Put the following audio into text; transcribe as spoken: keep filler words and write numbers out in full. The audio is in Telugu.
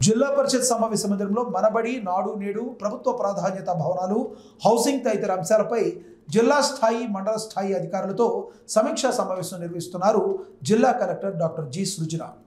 జిల్లా పరిషత్ సమావేశ మందిరంలో మనబడి నాడు నేడు ప్రభుత్వ ప్రాధాన్యత భవనాలు హౌసింగ్ తదితర అంశాలపై జిల్లా స్థాయి మండల స్థాయి అధికారులతో సమీక్షా సమావేశం నిర్వహిస్తున్నారు జిల్లా కలెక్టర్ డాక్టర్ జి సృజన।